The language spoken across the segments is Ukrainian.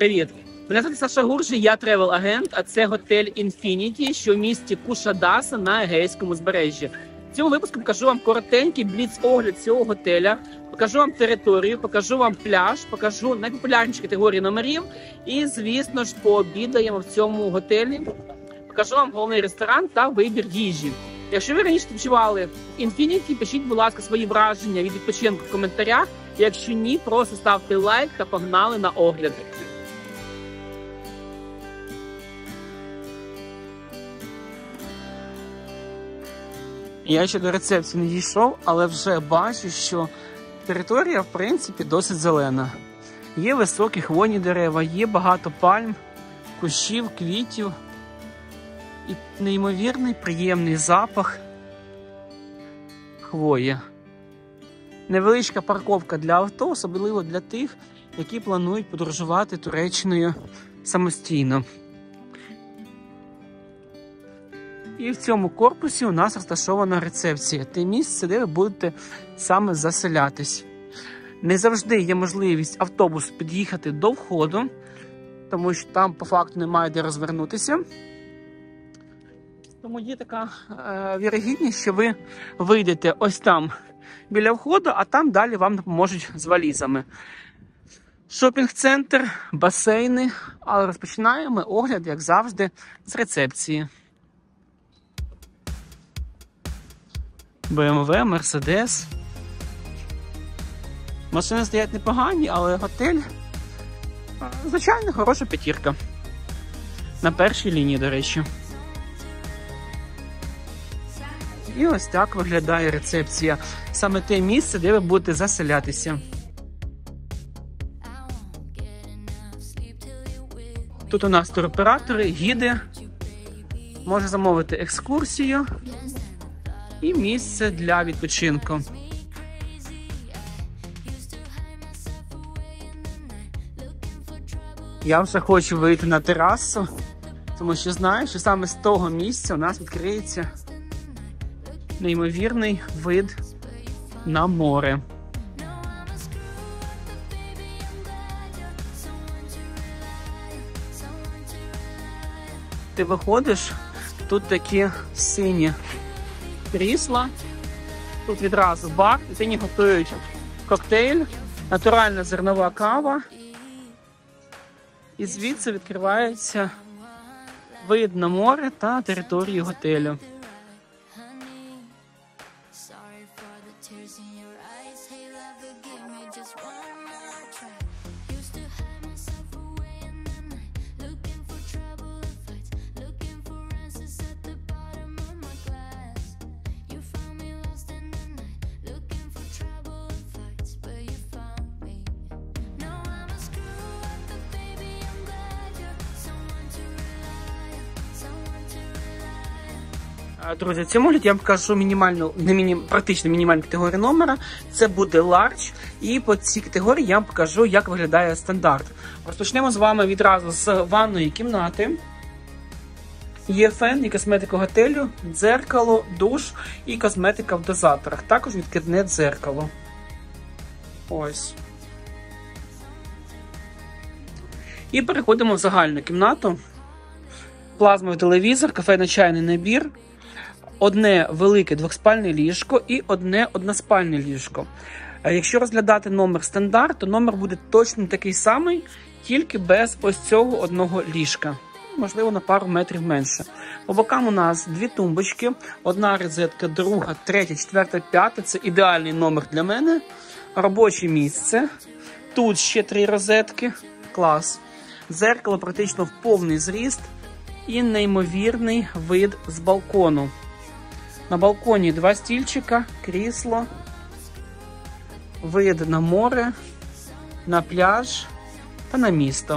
Привіт! Мене звати Саша Гуржий, я тревел-агент, а це готель Infinity, що в місті Кушадаса на Егейському узбережжі. В цьому випуску покажу вам коротенький бліц-огляд цього готеля, покажу вам територію, покажу вам пляж, покажу найпопулярніші категорії номерів і, звісно ж, пообідаємо в цьому готелі. Покажу вам головний ресторан та вибір їжі. Якщо ви раніше відпочивали в Infinity, пишіть, будь ласка, свої враження від відпочинку в коментарях. Якщо ні, просто ставте лайк та погнали на огляд. Я ще до рецепції не дійшов, але вже бачу, що територія, в принципі, досить зелена. Є високі хвойні дерева, є багато пальм, кущів, квітів і неймовірний приємний запах хвої. Невеличка парковка для авто, особливо для тих, які планують подорожувати Туреччиною самостійно. І в цьому корпусі у нас розташована рецепція. Те місце, де ви будете саме заселятись. Не завжди є можливість автобус під'їхати до входу, тому що там по факту немає де розвернутися. Тому є така вірогідність, що ви вийдете ось там біля входу, а там далі вам допоможуть з валізами. Шопінг-центр, басейни, але розпочинаємо огляд, як завжди, з рецепції. BMW, Mercedes. Машини стоять непогані, але готель, звичайно, хороша п'ятірка. На першій лінії, до речі. І ось так виглядає рецепція. Саме те місце, де ви будете заселятися. Тут у нас туроператори, гіди. Може замовити екскурсію. І місце для відпочинку. Я вже хочу вийти на терасу, тому що знаю, що саме з того місця у нас відкриється неймовірний вид на море. Ти виходиш, тут такі сині крісла, тут відразу бар, дитині готують коктейль, натуральна зернова кава. І звідси відкривається вид на море та територію готелю. Друзі, в цьому огляді я вам покажу практично мінімальну категорію номера. Це буде Large. І по цій категорії я вам покажу, як виглядає стандарт. Розпочнемо з вами відразу з ванної кімнати. Є фен і косметика готелю, дзеркало, душ і косметика в дозаторах. Також відкидне дзеркало. Ось. І переходимо в загальну кімнату. Плазмовий телевізор, кафейно-чайний набір. Одне велике двохспальне ліжко і одне односпальне ліжко. Якщо розглядати номер стандарт, то номер буде точно такий самий, тільки без ось цього одного ліжка. Можливо, на пару метрів менше. По бокам у нас дві тумбочки. Одна розетка, друга, третя, четверта, п'ята. Це ідеальний номер для мене. Робоче місце. Тут ще 3 розетки. Клас. Дзеркало практично в повний зріст. І неймовірний вид з балкону. На балконі 2 стільчика, крісло, вид на море, на пляж та на місто.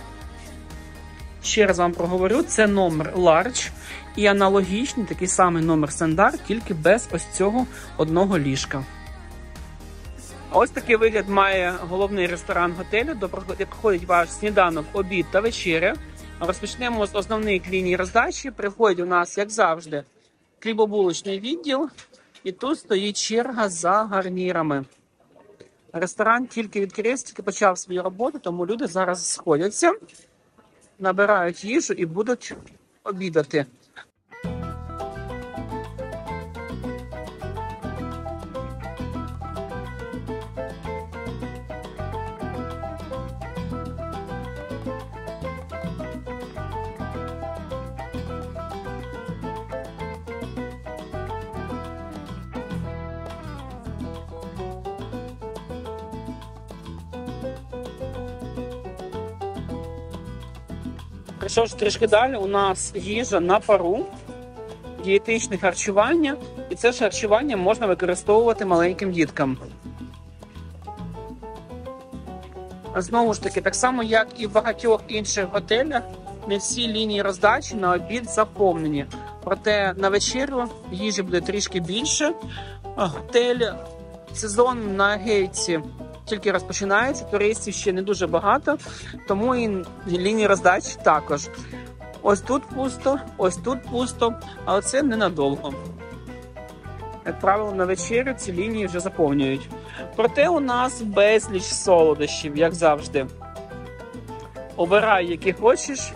Ще раз вам проговорю, це номер Large і аналогічний такий самий номер стандарт, тільки без ось цього одного ліжка. Ось такий вигляд має головний ресторан готелю, де проходить ваш сніданок, обід та вечеря. Розпочнемо з основних ліній роздачі. Приходить у нас, як завжди, хлібобулочний відділ. І тут стоїть черга за гарнірами. Ресторан тільки відкрився, тільки почав свою роботу, тому люди зараз сходяться, набирають їжу і будуть обідати. Прийшовши трішки далі, у нас їжа на пару, дієтичне харчування, і це ж харчування можна використовувати маленьким діткам. Знову ж таки, так само, як і в багатьох інших готелях, не всі лінії роздачі на обід заповнені. Проте на вечерю їжі буде трішки більше. Готель, сезон на Гейтсі тільки розпочинається, туристів ще не дуже багато, тому і лінії роздачі також. Ось тут пусто, але це ненадовго. Як правило, на вечерю ці лінії вже заповнюють. Проте у нас безліч солодощів, як завжди. Обирай, які хочеш.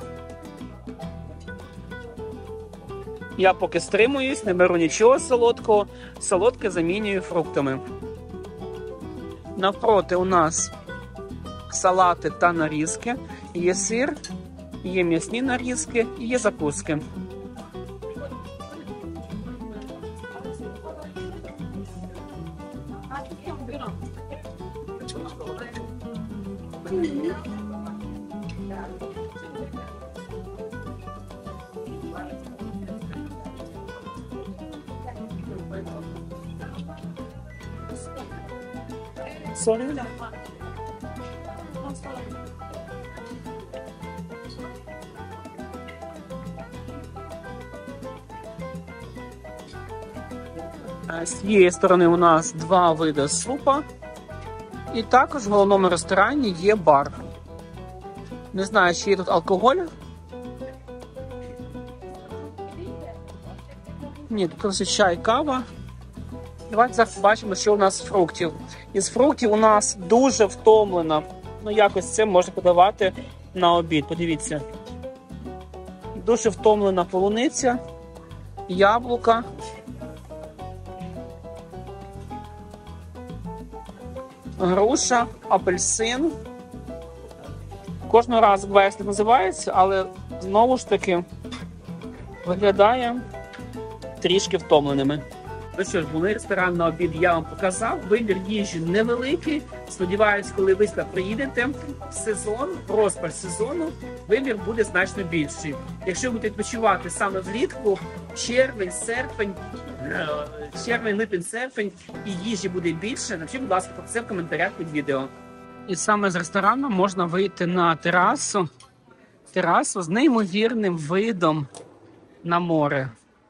Я поки стримуюсь, не беру нічого солодкого. Солодке замінюю фруктами. Навпроти у нас салати та нарізки. Є сир, є м'ясні нарізки і є закуски. Sorry. З цієї сторони у нас два види супа. І також в головному ресторані є бар. Не знаю, чи є тут алкоголь. Ні, тут лише чай, кава. Давайте зараз бачимо, що у нас з фруктів. Із фруктів у нас дуже втомлено. Ну, якось це можна подавати на обід. Подивіться. Дуже втомлена полуниця, яблука. Груша, апельсин. Кожного разу версія називається, але знову ж таки виглядає трішки втомленими. Ну що ж, були ресторан на обід, я вам показав. Вибір їжі невеликий. Сподіваюсь, коли ви сюди приїдете в сезон, в розпаль сезону, вибір буде значно більший. Якщо будете відпочивати саме влітку, червень, липень, серпень, і їжі буде більше, напишіть, будь ласка, про це в коментарях під відео. І саме з ресторану можна вийти на терасу з неймовірним видом на море.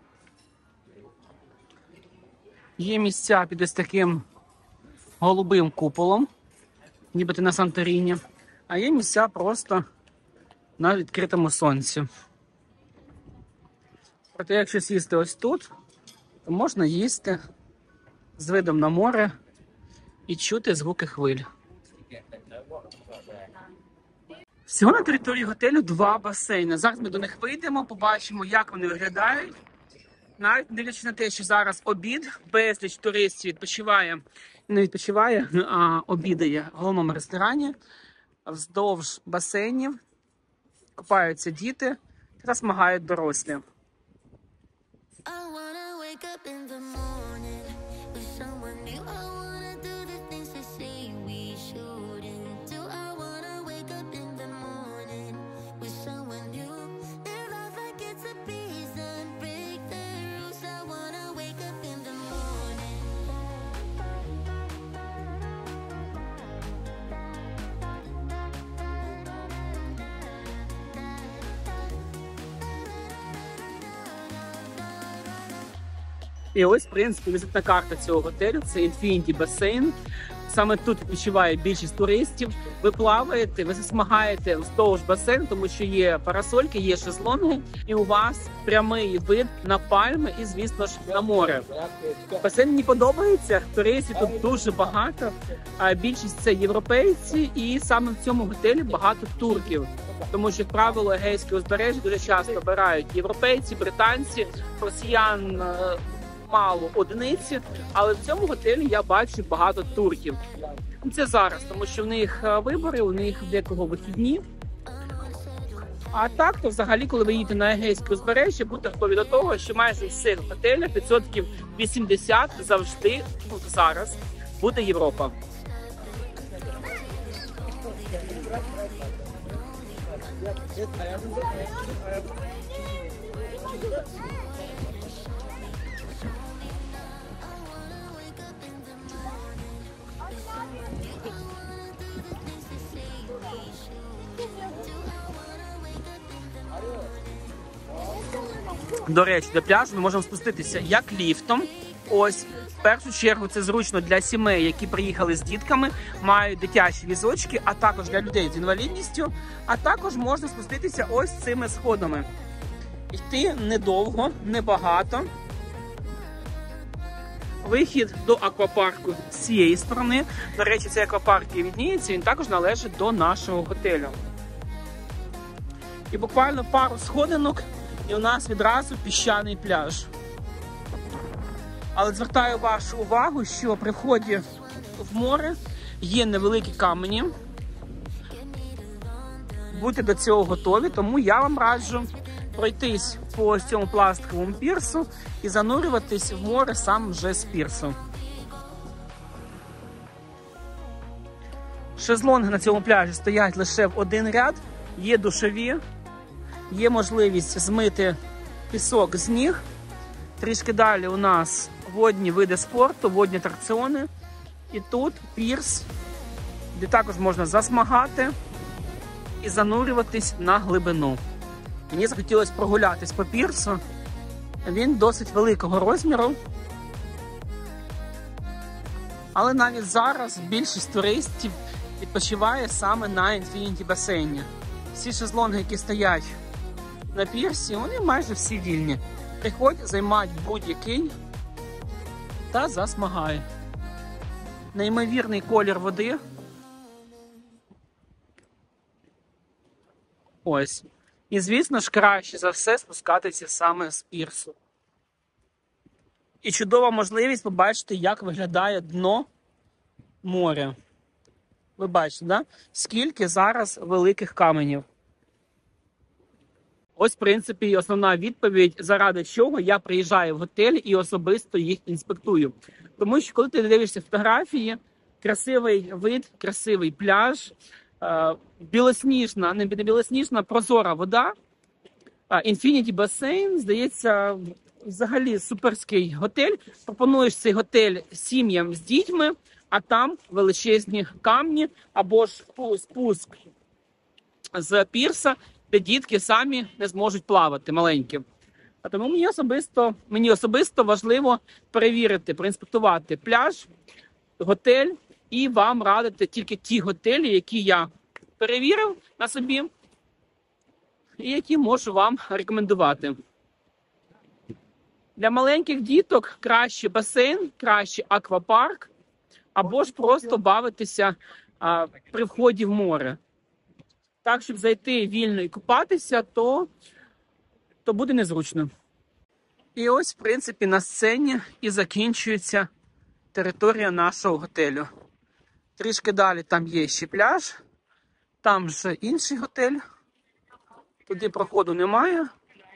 Є місця під ось таким голубим куполом, ніби ти на Санторіні, а є місця просто на відкритому сонці. Проте, якщо сісти ось тут, то можна їсти з видом на море і чути звуки хвиль. Всього на території готелю 2 басейни. Зараз ми до них вийдемо, побачимо, як вони виглядають. Навіть не дивлячись на те, що зараз обід, безліч туристів відпочиває, а обідає в головному ресторані. Вздовж басейнів купаються діти та смагають дорослі. І ось, в принципі, візитна карта цього готелю – це Infinity басейн. саме тут відпочиває більшість туристів. Ви плаваєте, ви засмагаєте вздовж басейну, тому що є парасольки, є шезлонги, і у вас прямий вид на пальми і, звісно ж, на море. Басейн мені подобається, туристів тут дуже багато, а більшість це європейці, і саме в цьому готелі багато турків. Тому що, як правило, Егейське узбережжя дуже часто обирають європейці, британці, росіян мало, одиниці, але в цьому готелі я бачу багато турків. Це зараз, тому що в них вибори, у них декого вихідні. А так, то взагалі, коли ви їдете на Егейське узбережжя, будьте готові до того, що майже в всіх готелях 80% завжди, зараз, буде Європа. До речі, до пляжу ми можемо спуститися як ліфтом. Ось, в першу чергу, це зручно для сімей, які приїхали з дітками, мають дитячі візочки, а також для людей з інвалідністю. А також можна спуститися ось цими сходами. Йти недовго, небагато. Вихід до аквапарку з цієї сторони. До речі, цей аквапарк і відніється, він також належить до нашого готелю. І буквально пару сходинок, і у нас відразу піщаний пляж. Але звертаю вашу увагу, що при вході в море є невеликі камені. Будьте до цього готові, тому я вам раджу пройтись по цьому пластиковому пірсу і занурюватись в море сам вже з пірсу. Шезлонги на цьому пляжі стоять лише в один ряд, є душові, є можливість змити пісок з ніг. Трішки далі у нас водні види спорту, водні атракціони. І тут пірс, де також можна засмагати і занурюватись на глибину. Мені захотілося прогулятись по пірсу. Він досить великого розміру. Але навіть зараз більшість туристів відпочиває саме на Infinity басейні. Всі шезлонги, які стоять на пірсі, вони майже всі вільні. Приходь, займай будь-який та засмагай. Неймовірний колір води. Ось. І, звісно ж, краще за все спускатися саме з пірсу. І чудова можливість побачити, як виглядає дно моря. Ви бачите, да? Скільки зараз великих каменів. Ось, в принципі, і основна відповідь, заради чого я приїжджаю в готель і особисто їх інспектую. Тому що, коли ти дивишся фотографії, красивий вид, красивий пляж, білосніжна, не білосніжна, прозора вода, Infinity басейн, здається, взагалі суперський готель. Пропонуєш цей готель сім'ям з дітьми, а там величезні камні або ж спуск з пірса, де дітки самі не зможуть плавати, маленькі. А тому мені особисто важливо перевірити, проінспектувати пляж, готель і вам радити тільки ті готелі, які я перевірив на собі і які можу вам рекомендувати. Для маленьких діток краще басейн, краще аквапарк, або ж просто бавитися при вході в море. Так, щоб зайти вільно і купатися, то буде незручно. І ось, в принципі, на сцені і закінчується територія нашого готелю. Трішки далі там є ще пляж, там вже інший готель, туди проходу немає.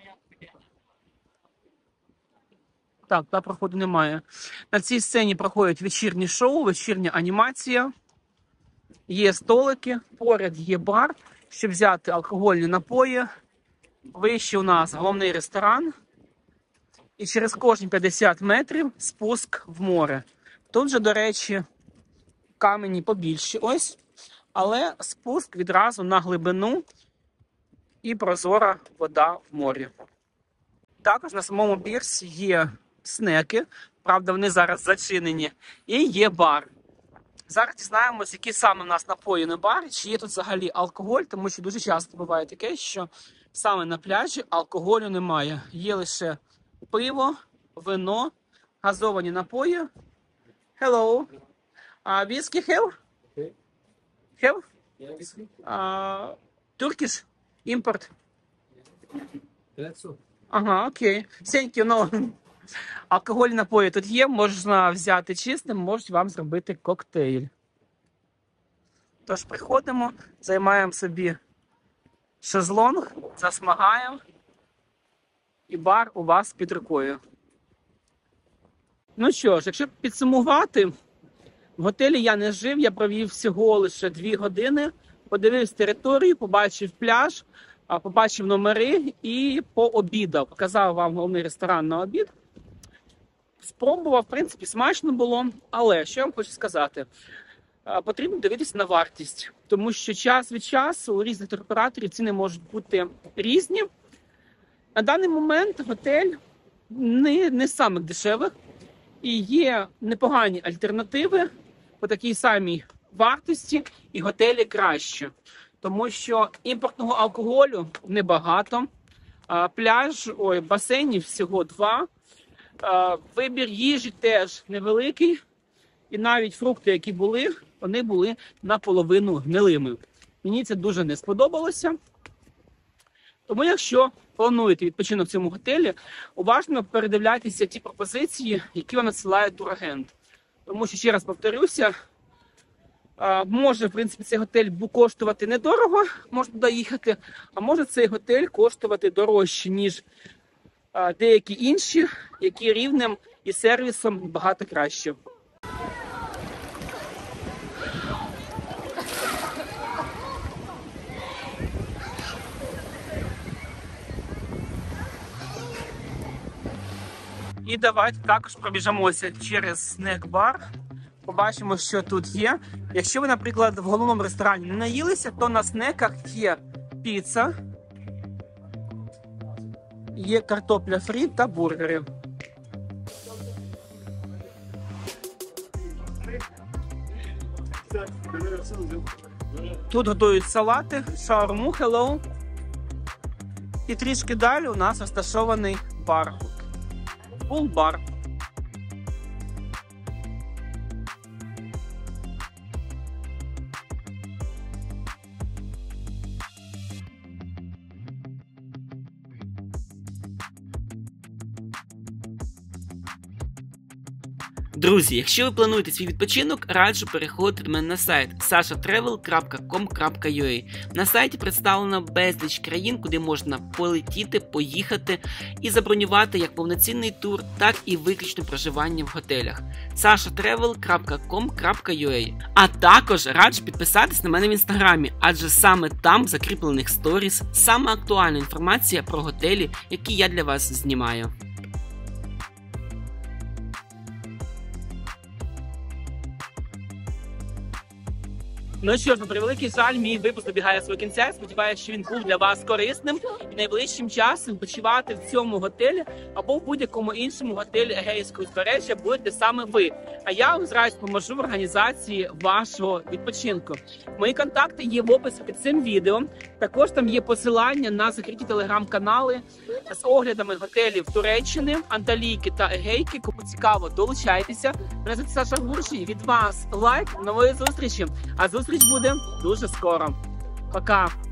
Так, там проходу немає. На цій сцені проходять вечірні шоу, вечірня анімація. Є столики, поряд є бар, щоб взяти алкогольні напої. Вище у нас головний ресторан. І через кожні 50 метрів спуск в море. Тут же, до речі, камені побільші ось, але спуск відразу на глибину і прозора вода в морі. Також на самому пірсі є снеки, правда вони зараз зачинені, і є бар. Зараз дізнаємось, які саме в нас напої на барі, чи є тут взагалі алкоголь, тому що дуже часто буває таке, що саме на пляжі алкоголю немає. Є лише пиво, вино, газовані напої. Hello. Whiskey have? Have? Turkish? Import? Ага, окей. Thank you, no. Алкогольні напої тут є, можна взяти чистим, можуть вам зробити коктейль. Тож приходимо, займаємо собі шезлонг, засмагаємо, і бар у вас під рукою. Ну що ж, якщо підсумувати, в готелі я не жив, я провів всього лише 2 години, подивився територію, побачив пляж, побачив номери і пообідав. Показав вам головний ресторан на обід. Спробував, в принципі, смачно було, але що я вам хочу сказати, потрібно дивитися на вартість, тому що час від часу у різних туроператорів ціни можуть бути різні. На даний момент готель не з самих дешевих і є непогані альтернативи по такій самій вартості і готелі краще, тому що імпортного алкоголю небагато, басейнів всього 2, вибір їжі теж невеликий, і навіть фрукти, які були, вони були наполовину гнилими. Мені це дуже не сподобалося. Тому якщо плануєте відпочинок в цьому готелі, уважно передивляйтеся ті пропозиції, які вам надсилає турагент. Тому що, ще раз повторюся, може, в принципі, цей готель коштувати недорого, можна туди їхати, а може цей готель коштувати дорожче, ніж деякі інші, які рівнем і сервісом багато краще. І давайте також пробіжимося через снек-бар, побачимо, що тут є. Якщо ви, наприклад, в головному ресторані не наїлися, то на снеках є піца, є картопля фрі та бургери. Тут готують салати, шаурму, hello. І трішки далі у нас розташований бар. Пул-бар. Друзі, якщо ви плануєте свій відпочинок, раджу переходити до мене на сайт sashatravel.com.ua. На сайті представлено безліч країн, куди можна полетіти, поїхати і забронювати як повноцінний тур, так і виключне проживання в готелях. sashatravel.com.ua. А також раджу підписатись на мене в інстаграмі, адже саме там в закріплених сторіс саме актуальна інформація про готелі, які я для вас знімаю. Ну що ж, на превеликий жаль, мій випуск добігає свого кінця. Сподіваюся, що він був для вас корисним. І найближчим часом почувати в цьому готелі або в будь-якому іншому готелі Егейського узбережжя будете саме ви. А я вам зразу поможу в організації вашого відпочинку. Мої контакти є в описі під цим відео. Також там є посилання на закриті телеграм-канали з оглядами готелів Туреччини, Анталійки та Егейки. Кому цікаво, долучайтеся. Мене звати Саша Гуршій. Від вас лайк, нової зустрічі. А зустріч буде дуже скоро. Пока!